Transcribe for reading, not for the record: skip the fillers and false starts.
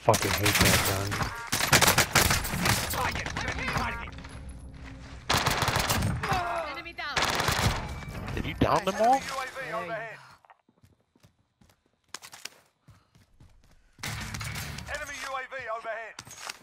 fucking hate that gun. Enemy down. Did you down them all? UAV overhead. Enemy UAV overhead.